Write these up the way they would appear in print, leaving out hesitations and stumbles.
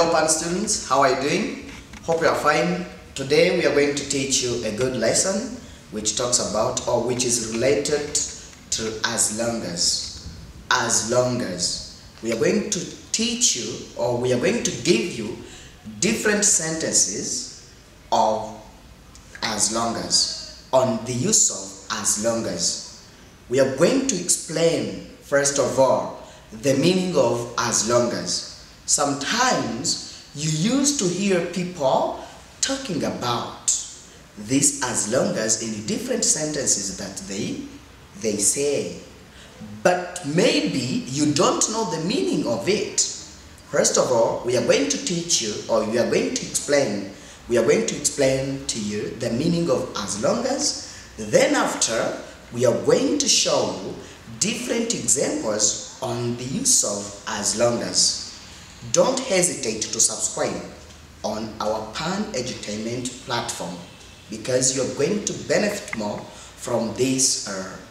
Hello Pan students, how are you doing? Hope you are fine. Today we are going to teach you a good lesson which talks about or which is related to as long as. As long as. We are going to teach you or we are going to give you different sentences of as long as, on the use of as long as. We are going to explain first of all the meaning of as long as. Sometimes you used to hear people talking about this as long as in different sentences that they say, but maybe you don't know the meaning of it. First of all, we are going to teach you, or we are going to explain to you the meaning of as long as. Then after, we are going to show you different examples on the use of as long as. Don't hesitate to subscribe on our Pan Edutainment platform because you're going to benefit more from this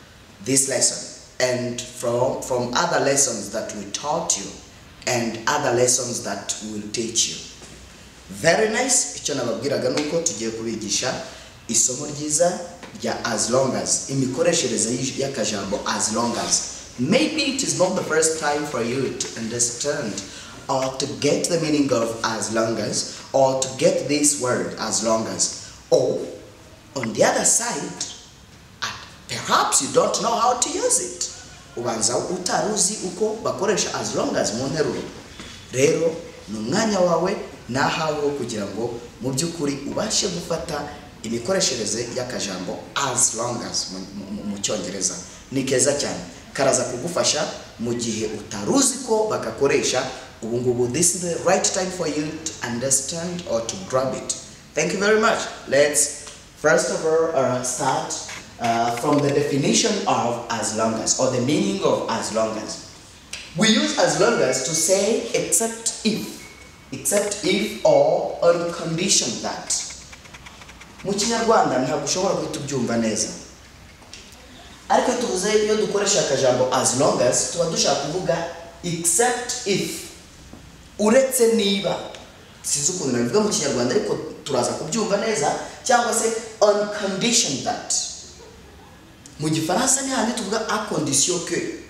lesson and from other lessons that we taught you and other lessons that we will teach you. Very nice. Icyo nababwiraga nuko tugiye kubigisha isomo ryiza rya as long as, imikoreshereze y'akajambo as long as. Maybe it is not the first time for you to understand or to get the meaning of as long as, or to get this word as long as. Or on the other side, perhaps you don't know how to use it. Ubanza utaruzi uko bakoresha as long as mu nteruro. Rero n'umwanya wawe nahawe kugira ngo mu byukuri ubashe gufata imikoreshereze y'akajambo as long as mu Cyongereza. Ni keza cyane. Karaza kugufasha mu gihe utaruzi ko bakakoresha. This is the right time for you to understand or to grab it. Thank you very much. Let's first of all start from the definition of as long as, or the meaning of as long as. We use as long as to say except if or on condition that. Mu Kinyarwanda ntabwo ushobora guhita ubyumva neza. Ariko tuvuze iyo dukoresha akajambo as long as tuba dushaka kuvuga except if, uretse niba. Sinzi ukuntu nabivuga mu Kinyarwanda ariko turaza kubyumva neza, cyangwa se on condition that. Mu Gifaransa ni handi tuvuga a condition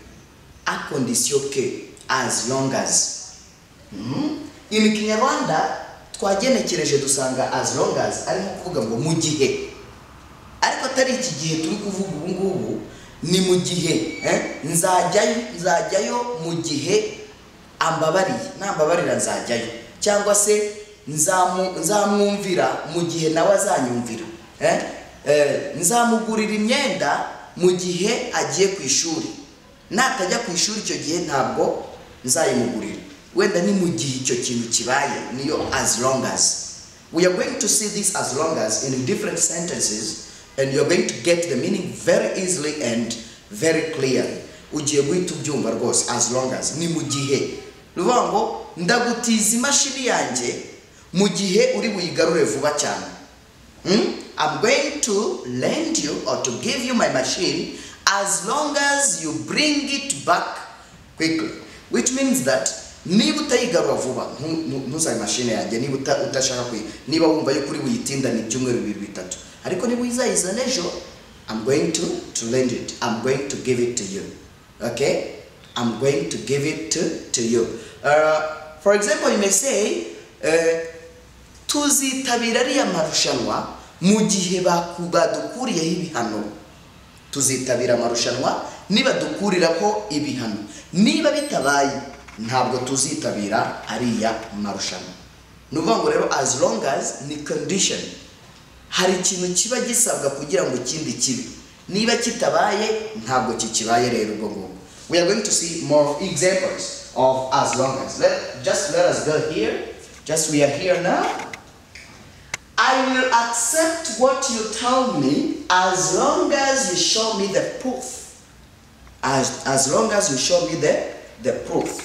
que, as long as. In Kinyarwanda twagenekereje dusanga as long as ari nko kuvuga ngo mu gihe, ariko atari iki gihe turi kuvuga ubu ngubu, ni mu gihe nzajyayo mu gihe nambabarira nzajyayo, cyangwa se nzamwumvira mu gihe nawe azanyumvira, nzamugurira imyenda mu gihe agiye ku ishuri, natajya ku ishuri icyo gihe ntabwo nzayimugurira, wenda ni mu gihe icyo kintu kibaye, niyo as long as. We are going to see this as long as in different sentences and you're going to get the meaning very easily and very clearly. Ugiye guhita ubyumva rwose as long as ni mu gihe. Ruvuga ngo ndagutiza imashini yanjye mu gihe uri buyigarure vuba cyane. I'm going to lend you or to give you my machine as long as you bring it back quickly. Which means that niba utayigarura vuba ntuzaye mashine yanjye, niba utashaka niba wumva yuko uri buyitinda ni byumweru 2-3, ariko niba uyizayizana ejo, I'm going to lend it. I'm going to give it to you. Okay? I'm going to give it to you. For example, you may say, tuzitabira ariya marushanwa mu gihe badukuriyeho ibihano. Tuzitabira marushanwa niba dukuriraho ibihano. Niba bitabaye ntabwo tuzitabira ariya marushanwa. Nuvuga ngo rero as long as ni condition. Hari ikintu kiba gisabwa kugira ngo ikindi kibe. Niba kitabaye ntabwo kikibaye rero ubwo. We are going to see more examples of as long as. Let us go here. We are here now. I will accept what you tell me as long as you show me the proof. As long as you show me the proof.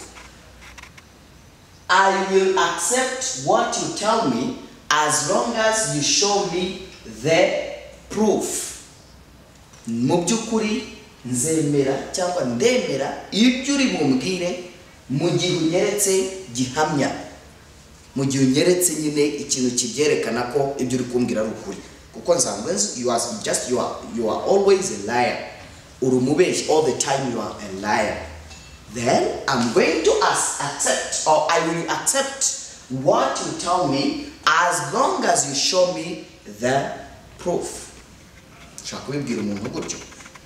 I will accept what you tell me as long as you show me the proof. Mu byukuri nzemera cyangwa ndemera ibyo uri bumbwire mu gihe unyeretse gihamya. mu gihe unyeretse nyine ikintu kibyerekana ko ibyo uri kumbwira ari ukuri. Kuko nsanzwe you are always a liar. Urumubeshyi all the time, you are a liar. Then I'm going to accept, or I will accept what you tell me as long as you show me the proof. Shaka kubibwira umuntu gutyo.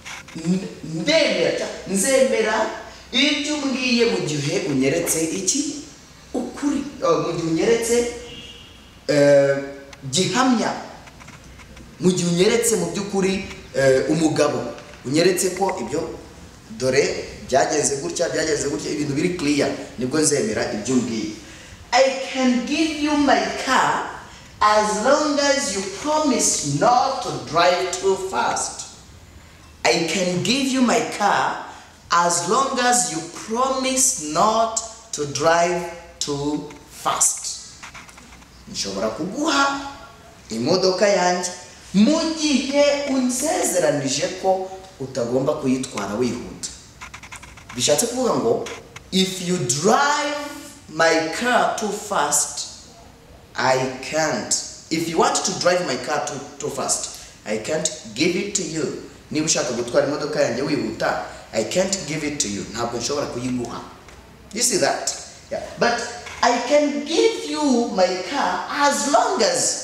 Nzemera ibyo umbwiye mu gihe unyeretse iki ukuri, mu gihe unyeretse gihamya, mu gihe unyeretse mu by'ukuri umugabo, unyeretse ko ibyo dore byagenze gutya ibintu biri clear, nibwo nzemera ibyo umbwiye. I can give you my car as long as you promise not to drive too fast. I can give you my car as long as you promise not to drive too fast. Nshobora kuguha imodoka yanjye mu gihe unsezeranije ko utagomba kuyitwara wihuta. Bishatse kuvuga ngo if you drive my car too fast, I can't. If you want to drive my car too fast, I can't give it to you. Niba ushaka gutwara imodoka yanjye wihuta, I can't give it to you. Ntabwo nshobora kuyiguha. You see that? Yeah. But I can give you my car as long as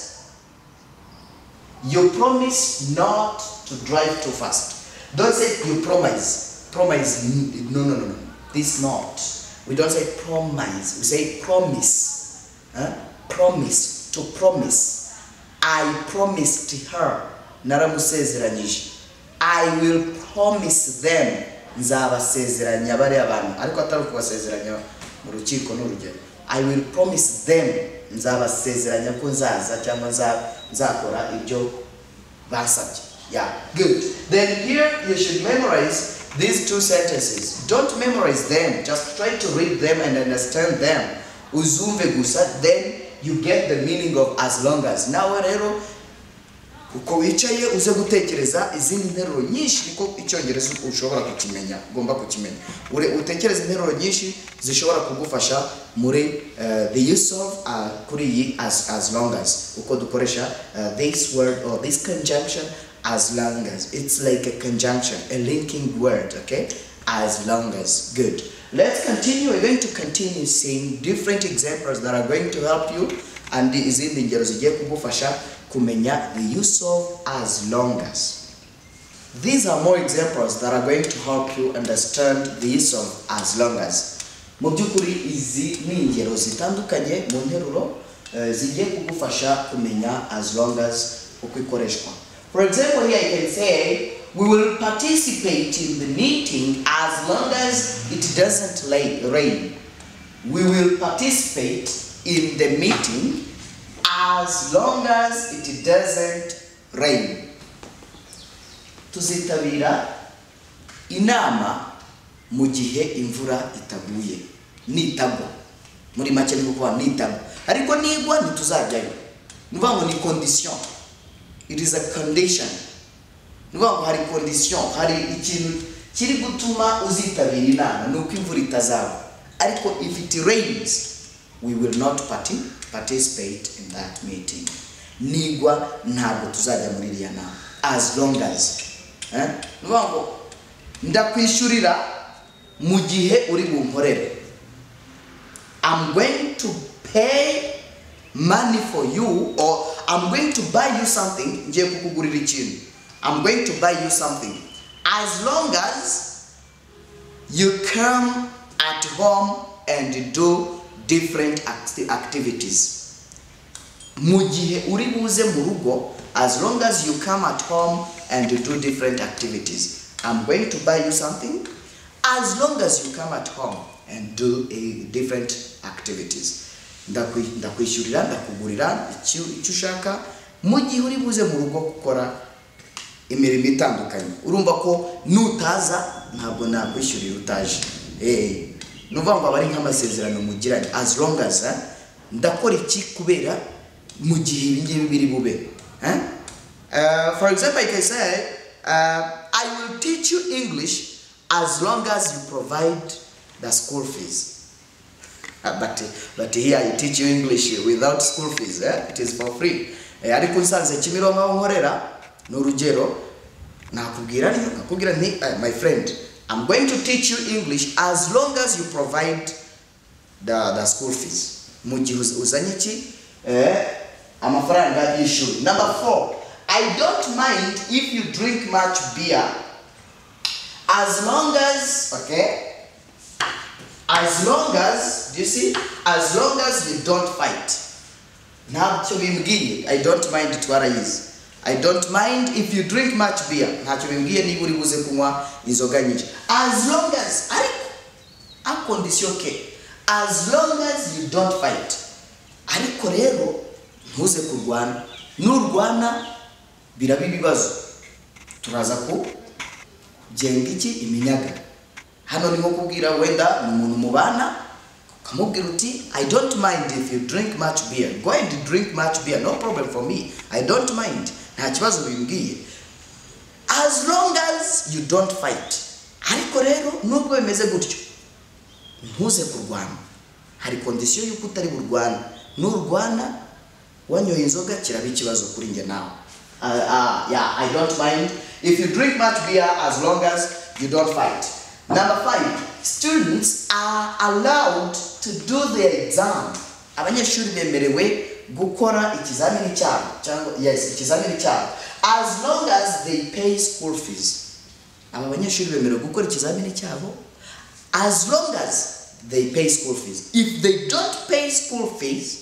you promise not to drive too fast. Don't say you promise. Promise, no. This not. We don't say promise. We say promise. Promise. To promise. I promised her. Naramusezeranyije. I will promise them. Nzabasezeranya bari abantu. Ariko atari kubasezeranya mu rukiko n'urugero. I will promise them. Nzabasezeranya ko nzaza cyangwa nzakora ibyo basabye. Yeah, good. Then here you should memorize these two sentences. Don't memorize them. Just try to read them and understand them. Uzumve gusa, then you get the meaning of as long as. Nawe rero uko wicaye uze gutekereza izindi nteruro nyinshi, niko icyongereza ushobora kukimenya, ugomba kukimenya. Utekereza interuro nyinshi zishobora kugufasha muri the use of kuri as long as. Uko dukoresha this word or this conjunction as long as. It's like a conjunction, a linking word, okay? As long as. Good. Let's continue. We're going to continue seeing different examples that are going to help you, and izindi ngero zigiye kugufasha kumenya the use of as long as. These are more examples that are going to help you understand the use of as long as. Mu byukuri izi ni ingero zitandukanye mu nteruro zigiye kugufasha kumenya as long as uko ikoreshwa. For example, here I can say, we will participate in the meeting as long as it doesn't rain. We will participate in the meeting as long as it doesn't rain. Tuzitabira inama mu gihe imvura itaguye. Nitagwa. Muri make ni kuvuga nitagwa. Ariko nigwa ntituzajyayo. Nuvuga ngo ni condition. It is a condition. Nuvuga ngo hari condition, hari ikintu kiri gutuma uzitabira inama nuko imvura itazagwa. Ariko if it rains, we will not participate in that meeting. Nigwa ntabwo tuzajya muri iriya nama. As long as. Nuvuga ngo ndakwishurira mu gihe uri bunkorere. I'm going to pay money for you, or I'm going to buy you something. Ngiye kukugurira ikintu. I'm going to buy you something as long as you come at home and do different activities. Mu gihe uri buze mu rugo, as long as you come at home and do different activities. I'm going to buy you something as long as you come at home and do different activities. Ndakwishurira, ndakugurira icyo ushaka mu gihe uri buze mu rugo gukora imirimo itandukanye. Urumva ko nutaza ntabwo nakwishyurira utaje. Nuvuga ngo abari nk'amasezerano mugiranye. As long as ndakora iki kubera mu gihe ibingibi biri bube. For example, I can say, I will teach you English as long as you provide the school fees. but here I teach you English without school fees. It is for free. Ariko nsanze Kimironko aho nkorera n'urugero nakubwira nti my friend, I'm going to teach you English as long as you provide the school fees. Mu gihe uzanye iki amafaranga y'ishuri. Number 4, I don't mind if you drink much beer as long as, as long as, do you see, as long as you don't fight. Ntacyo bimbwiye, I don't mind itwara yize. I don't mind if you drink much beer. Ntacyo bimbwiye niba uri buze kunywa inzoga nyinshi. As long as, a condition ke, as long as you don't fight. Ariko rero ntuze kurwana. Nurwana biraba ibibazo. Turaza ku genga iki iminyaga. Hano ni nko kubwira wenda umuntu mubana kamubwira uti I don't mind if you drink much beer. Go and drink much beer, no problem for me. I don't mind. Nta kibazo bimbwiye. As long as you don't fight. Ariko rero nubwo bimeze gutyo ntuze kurwana. Hari condition yuko utari burwana. Nurwana wanyoye inzoga kiraba ikibazo kuri nge nawe. Yeah, I don't mind if you drink much beer as long as you don't fight. Number 5, students are allowed to do their exam. Abanyeshuri bemerewe gukora ikizamini cyabo cyangwa ikizamini cyabo as long as they pay school fees. Abanyeshuri bemerewe gukora ikizamini cyabo as long as they pay school fees. If they don't pay school fees,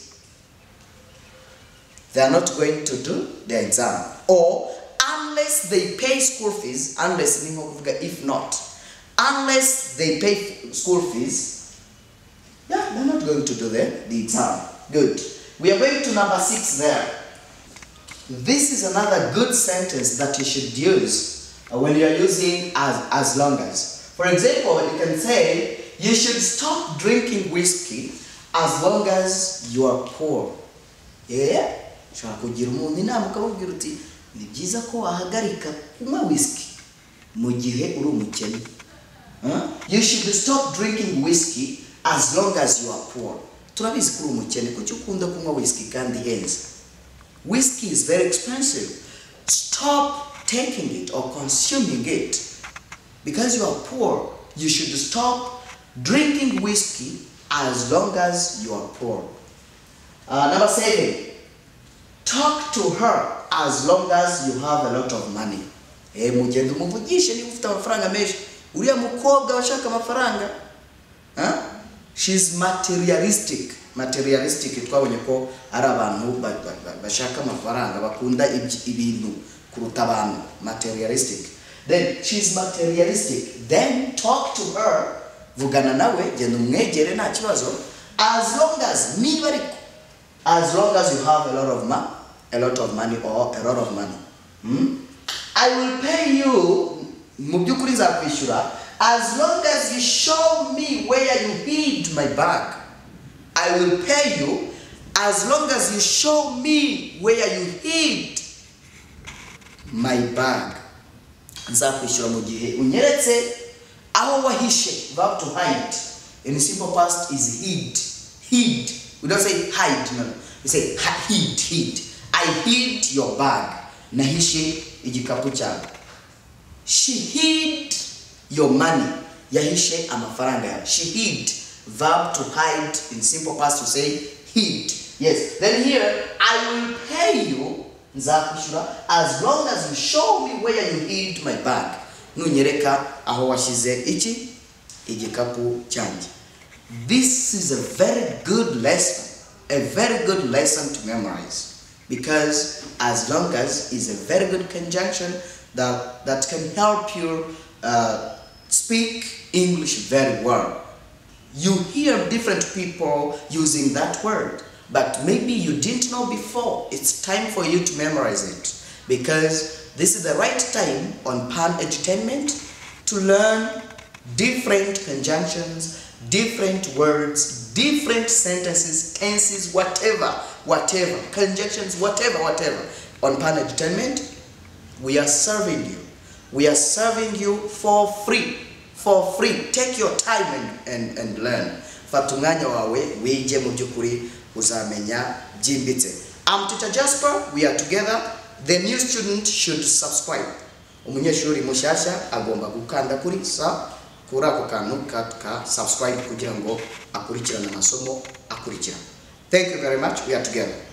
they are not going to do the exam. Or unless they pay school fees, if not, unless they pay school fees, yeah, they're not going to do the exam. Good. We are going to number 6 there. This is another good sentence that you should use when you are using as long as. For example, you can say, you should stop drinking whiskey as long as you are poor. Yeah? Ushobora kugira umuntu inama ukamubwira uti ni byiza ko wahagarika kunywa whiskey mu gihe uri umukene. You should stop drinking whiskey as long as you are poor. Turabizi ko uri umukene kuki ukunda kunywa whiskey kandi ihenze. Whiskey is very expensive. Stop taking it or consuming it. Because you are poor, you should stop drinking whiskey as long as you are poor. Number 7. Talk to her as long as you have a lot of money. Mugende umuvugishe niba ufite amafaranga menshi. Uriya mukobwa washaka amafaranga. She's materialistic. Materialistic twabonye ko ari abantu bashaka amafaranga bakunda ibintu kuruta abantu. Materialistic. Then she's materialistic. Then talk to her. Vugana nawe genda umwegere nta kibazo. As long as niba ariko as long as you have a lot of money or a lot of money. I will pay you mubyukuri nzakwishyura as long as you show me where you hid my bag. I will pay you as long as you show me where you hid my bag. Nzakwishyura mu gihe unyeretse aho wahishe. Verb to hide in simple past is hid. Hid. We don't say hide, no. We say hid. I hid your bag. Nahishe igikapu cyawe. She hid your money. Yahishe amafaranga yawe. She hid. Verb to hide in simple past to say hid. Yes. Then here, I will pay you nzakwishyura as long as you show me where you hid my bag. Nunyereka aho washize iki igikapu cyanjye. This is a very good lesson. A very good lesson to memorize, because as long as is a very good conjunction that can help you speak English very well. You hear different people using that word, but maybe you didn't know before. It's time for you to memorize it, because this is the right time on Pan Edutainment to learn different conjunctions, different words, different sentences, tenses, whatever, conjunctions, whatever. On Pan Edutainment, we are serving you. We are serving you for free. for free. Take your time and learn. Fata umwanya wawe wige mu byukuri uzamenya byimbitse. I'm Teacher Jasper, we are together. The new student should subscribe. Umunyeshuri mushasha agomba gukanda kuri kuri ako kantu ka subscribe kugira ngo akurikirane amasomo akurikira. Thank you very much. We are together.